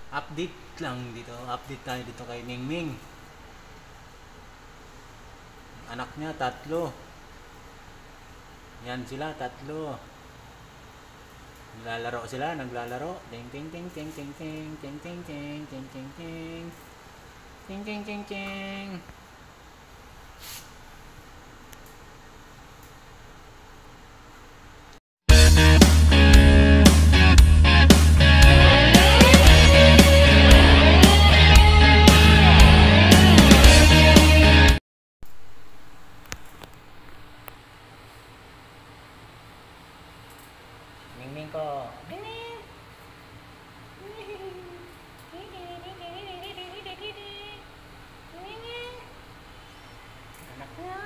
Update lang dito. Update tayo dito kay Mingming. Anak niya, 3. Yan sila, 3. Naglalaro sila, naglalaro. Ting ting ting ting ting ting ting ting ting ting ting ting ting ting ting ting. Mingming ko. Mingming. Anak niya.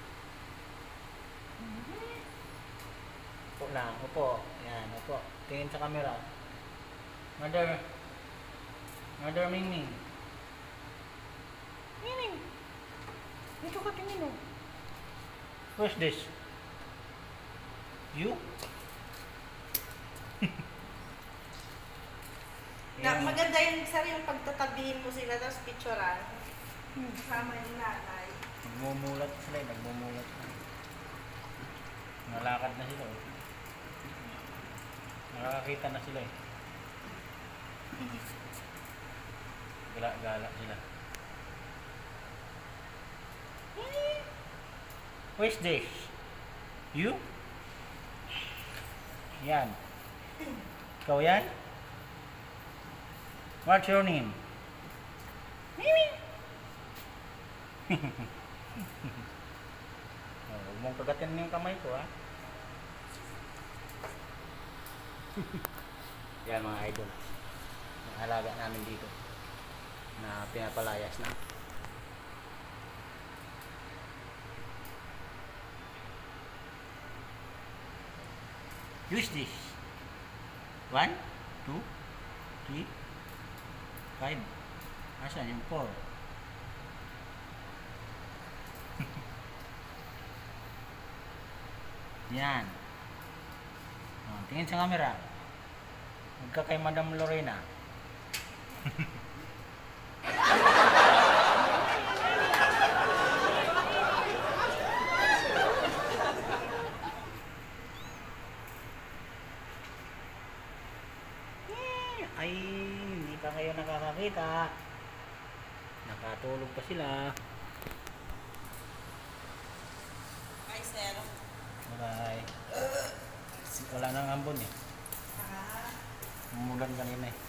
Upo lang, upo. Yan, upo. Tingin sa camera. Mother. Mother Mingming. Mingming. Dito ka tingin mo. What's this? You? Maganda yung yung pagtatabihin mo sila tapos picturean. Kasama yung nanay. Nagmumulat sila, nagmumulat sila. Nalakad na sila. Nakakakita na sila eh. Gala-gala sila. Who is this? You? Yan. Ikaw yan? What's your name? Mimi. Huwag mong kagatin yung kamay ko, ha? Yan mga idol. Yung alaga namin dito na pinapalayas na. Use this. 1, 2, 3, 5. Asan yung 4? Yan. Tingin sa camera. Huwag ka kay Madam Lorena. Ay, hindi pa kayo nakakakita. Nakatulog pa sila. Ay, sir. Bye. Wala nang ambon eh. Umulan kanina eh.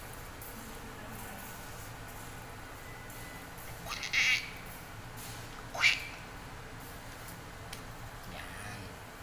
Yan.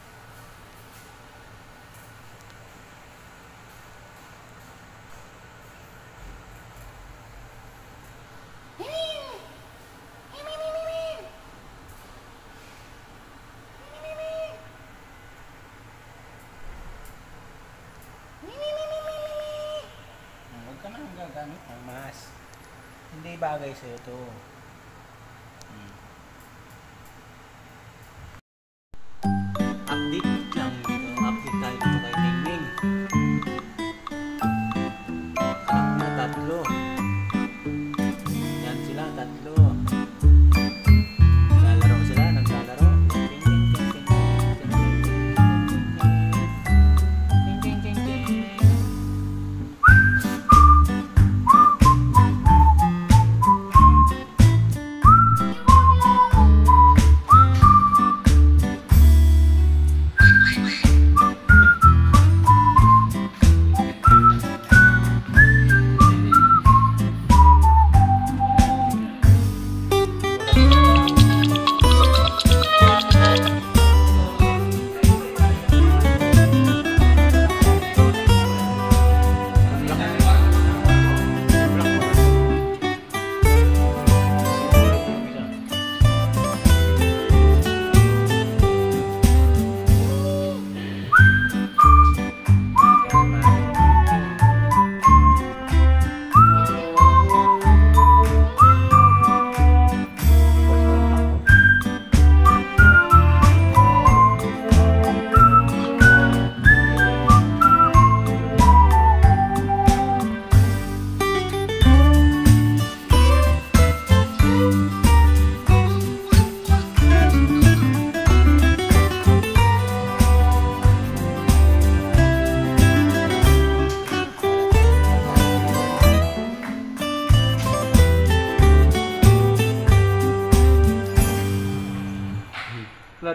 Huwag ka nang gagamit ng mask. Hindi bagay sa'yo ito. Update lang dito. Update tayo dito kay Mingming. Anak niya, 3. Yan sila, 3. Naglalaro sila, naglalaro. Ting ting ting ting ting ting ting ting ting ting.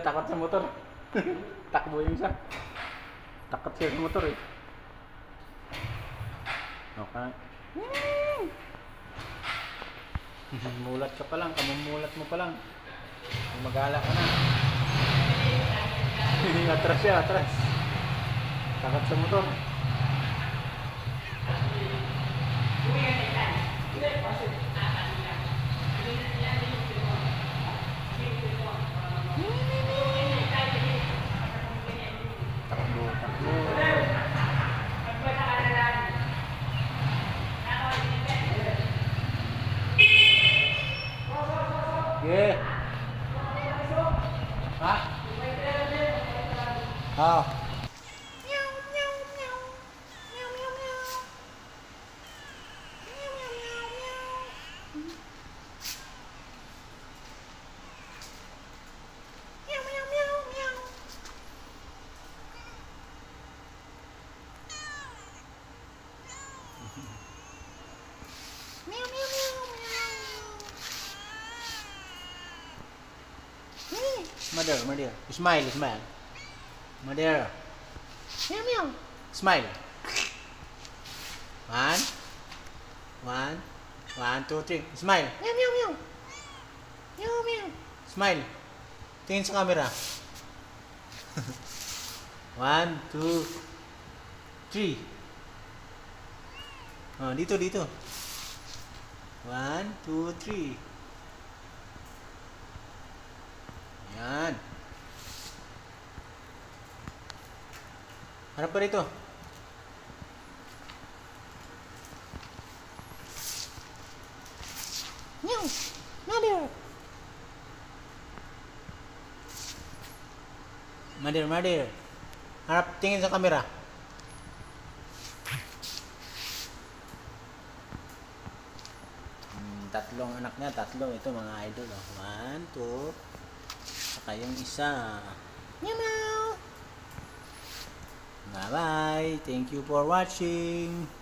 takot sa motor. Takbo yung isa. Takot siya sa motor eh. Okay. Mulat ka pa lang, kamumulat mo pa lang. Magala ka na. Atras siya, atras. Takot sa motor. Takbo, takbo. Yeah. Ha? Ah. Mother, mother. Smile, smile. Mother. Meow, meow. Smile. One. One. One, two, three. Smile. Meow, meow, meow. Meow, meow. Smile. Tingin sa camera. One, two, three. Oh, dito, dito. One, two, three. Yan. Harap pa rito. Meow. Mother. Mother, mother. Harap, tingin sa camera. Tatlong anak niya, tatlo. Ito mga idol. Oh. One, two. Saka yung isa. Meow, meow. Bye-bye. Thank you for watching.